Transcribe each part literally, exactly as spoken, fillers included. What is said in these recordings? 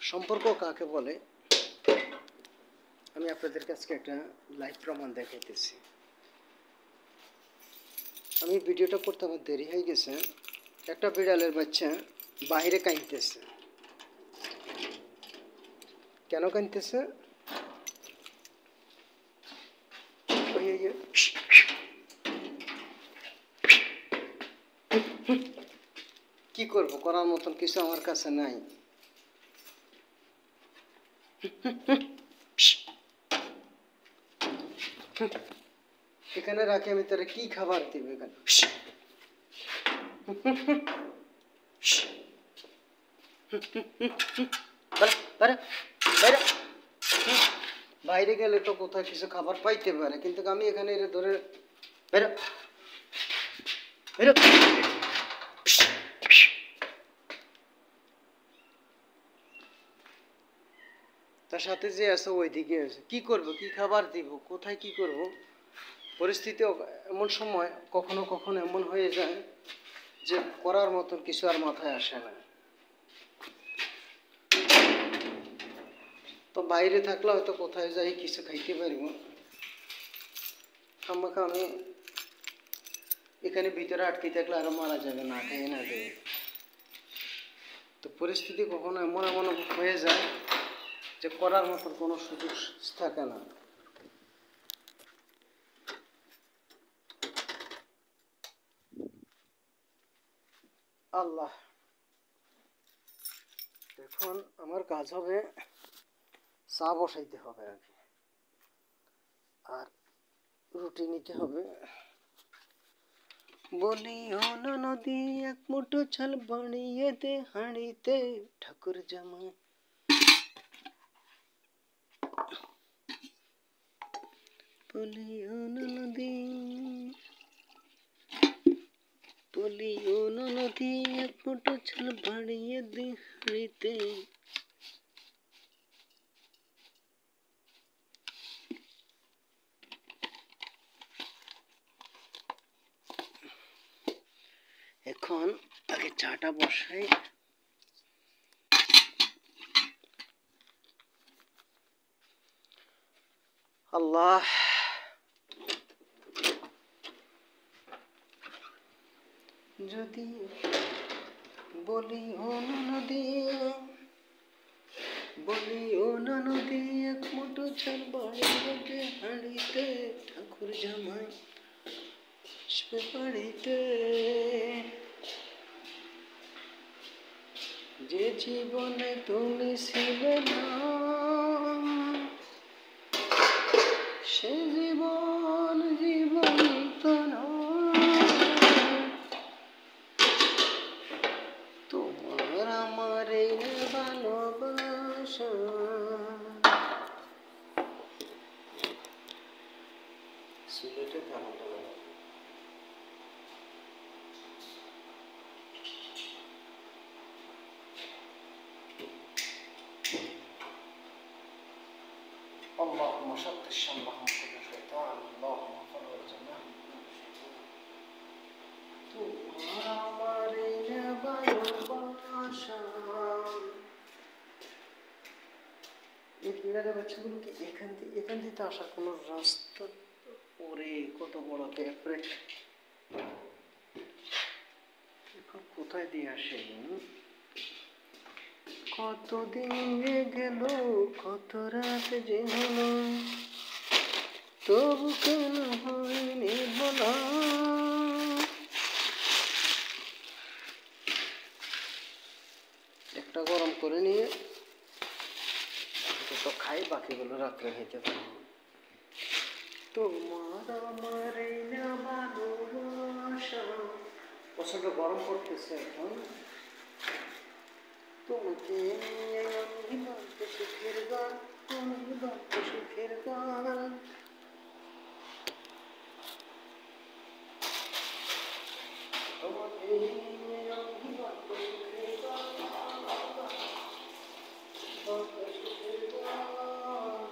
সম্পর্ক কাকে বলে আমি আপনাদের কাছে একটা লাইভ প্রমাণ দেখাইতেছি। আমি ভিডিওটা করতে আমার দেরি হয়ে গেছে। একটা বিড়ালের বাচ্চা বাইরে কাঁদতেছে। কেন কাঁদতেছে? কি করব, করার মতন কিছু আমার কাছে নাই। এখানে রাখি আমি তারা কি খাবার দিব? এখানে বাইরে গেলে তো কোথায় কিছু খাবার পাইতে পারে, কিন্তু আমি এখানে এর ধরে বেরো বেরো। তার সাথে যে আছে ওইদিকে আছে, কি করব, কি খাবার দিব, কোথায় কি করব? পরিস্থিতি এমন সময় কখনো কখনো এমন হয়ে যায় যে করার মতন কিছু আর মাথায় আসে না। তো বাইরে থাকলে হয়তো কোথায় যাই কিছু খাইতে পারিব, আমাকে আমি এখানে ভিতরে আটকে থাকলে আরো মারা যাবে, না খেয়ে না দেবে। তো পরিস্থিতি কখনো এমন এমন হয়ে যায় যে করার মতন কোনো সুযোগ থাকে না। আল্লাহ, এখন আমার কাজ হবে চা বসাইতে হবে আগে, আর রুটি নিতে হবে। বলি ও নদী এক মুঠো চাল বানিয়ে দে হাঁড়িতে, ঠাকুর জামাই। বলি ও নদী, বলি ও নদী এক মুঠো চাল বানিয়ে দে হাঁড়িতে। এখন আগে চাটা বসাই। আল্লাহ, যদি বলি ও নদী, বলি ও নদী এক মুঠো চাল বানিয়ে দে হাঁড়িতে, ঠাকুর জামাই আসবে বাড়িতে। যে জীবনে তুমি ছিলে না, সে জীবন জীবনই তো নয়। তোমার আমার এই ভালোবাসা সিলেটে গানটা اللهم شط الشمبهم كل شيطان اللهم فرجنا তোমার আমার এই ভালোবাসা। এই বিড়ালের বাচ্চাগুলোকে এখান থেকে এখান থেকে আসার কোনো রাস্তা? ওরে কত বড় ব্যাপারে, এখন কোথায় দিয়ে আসে? কতদিন গেল, কত রাত যে হলো, তবু কেন হয়নি বলা? একটা গরম করে নিয়ে তো খাই, বাকিগুলো রাত্রে খেতে পারবো। তোমার আমার এই ভালোবাসা, প্রচন্ড গরম করতেছে এখন। তোমাকে নিয়ে আমি বলতে সুখের গান, আমি বলতে সুখের গান। তোমাকে নিয়ে আমি বলতে সুখের গান, বলতে সুখের গান।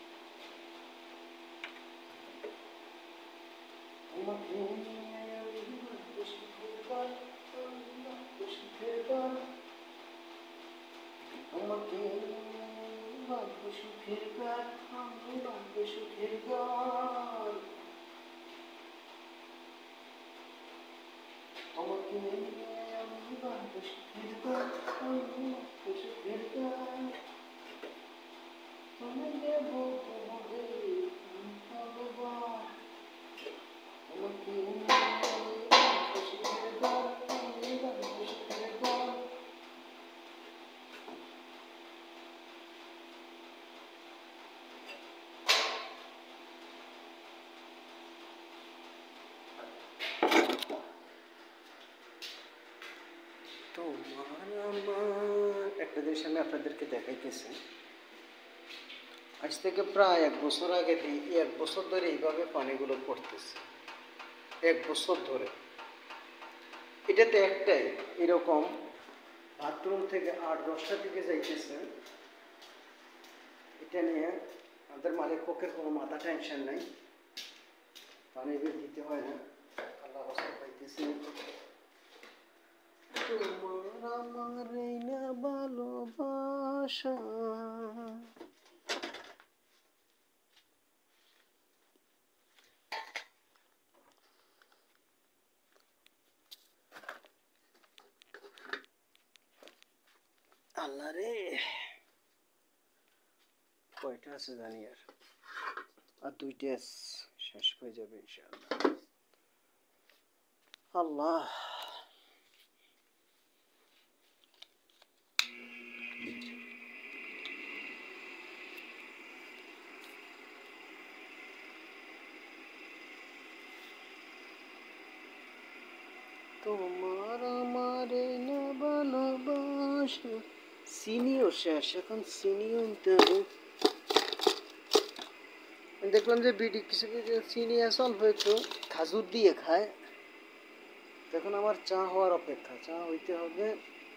তোমাকে নিয়ে আমি বলতে সুখের গান, আমি বলতে সুখের গান। তোমাকে বাঁধবো সুখের গান, আমি বাঁধবো সুখের গান, তোমাকে আমি বাঁধবো সুখের গান, আমি বাঁধবো সুখের গান, তুমি দেব তোমাকে ভগবান, তোমাকে বাঁধবো সুখের গান, আমি বাঁধবো সুখের গান। তোমার আমার একটা জিনিস আমি আপনাদেরকে দেখাইতেছি। আজ থেকে প্রায় এক বছর আগে দিয়ে এক বছর ধরে এইভাবে পানিগুলো পড়তেছে, এক বছর ধরে। এটাতে একটাই এরকম বাথরুম থেকে আট দশটা দিকে যাইতেছে। এটা নিয়ে আমাদের মালিক পক্ষের কোনো মাথা টেনশন নাই, পানি বের দিতে হয় না, আল্লাহ রাস্তা পাইতেছে। তোমার আমার এই না ভালোবাসা, আল্লাহ রে কয়টা আছে জানি, আর আর দুইটা শেষ হয়ে যাবে ইনশাআল্লাহ। আল্লাহ তোমার আমার না ভালোবাসা, চিনিও শেষ, এখন চিনিও নিতে হবে। দেখলাম যে বিডি কিছু কিছু চিনি আছে অল্প একটু খাজুর দিয়ে খায়, তখন আমার চা হওয়ার অপেক্ষা, চা হইতে হবে।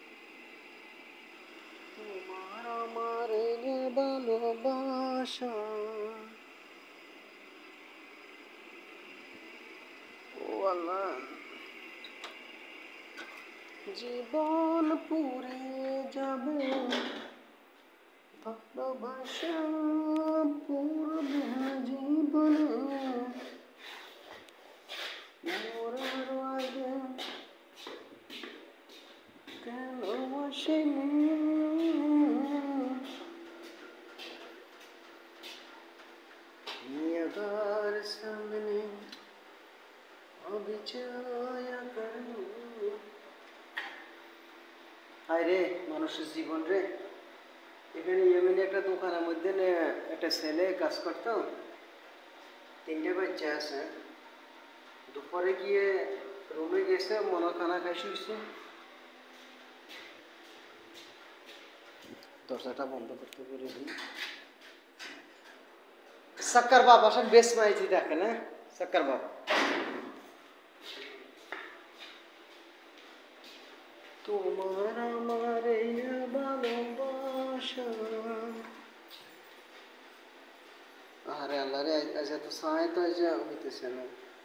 তোমার আমার না ভালোবাসা, ও আল্লাহ, জীবন পুরে যাবে, ভালোবাসা পূর্বে জীবনে, মরার আগে কেন আসেনি, নিয়াগার সামনে অবিচায়া করো। হায় রে মানুষের জীবন রে। এখানে ইয়েমেনে একটা দোকানের মধ্যে একটা ছেলে কাজ করতো, তিনটে বাচ্চা আছে। দুপুরে গিয়ে রুমে গেছে, মনে খানা খাই শুয়েছে, দরজাটা বন্ধ করতে বলে দিই। সাক্কার বাপ আসেন বেশ মাইছি দেখে না, সাক্কার বাপ। তোমার আমার এই ভালোবাসা, আরে আল্লাহ রে, আজ এত সাহায্য তো আজ হইতেছে না।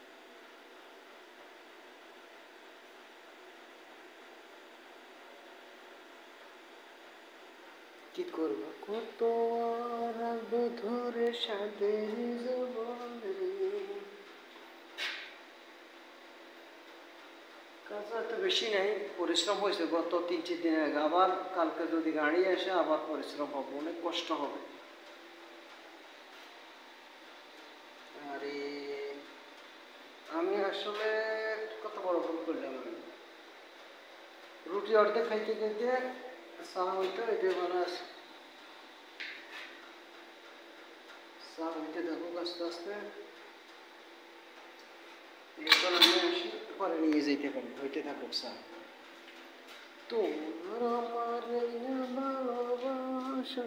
কি করবো, কত রাখবো ধরে সাদের জীবন রে। কাজ এত বেশি নাই, পরিশ্রম হয়েছে গত তিন চার দিন আগে, আবার কালকে যদি গাড়ি আসে আবার পরিশ্রম হবে, অনেক কষ্ট হবে। আরে আমি আসলে কত বড় ভুল করলাম, আমি রুটি অর্ধেক খাইতে খাইতে চা হইতো, এটাই ভালো আছে। চা হইতে থাকুক আস্তে আস্তে, এরপর আমি আসি পরে নিয়ে যেতে পারি, হইতে থাকুক চা। তোমার আমার ভালোবাসা,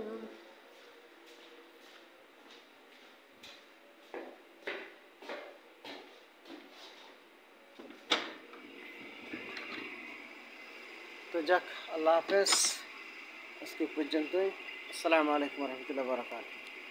তো যাক, আল্লাহ হাফেজ, আজকে পর্যন্তই। আসসালামু আলাইকুম রহমতুল্লাহ বারাকাতুহু।